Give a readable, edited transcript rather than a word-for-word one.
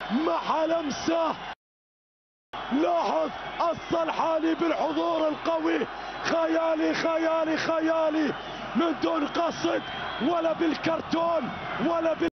مع لمسة. لاحظ الصلحاني بالحضور القوي، خيالي خيالي خيالي من دون قصد ولا بالكرتون ولا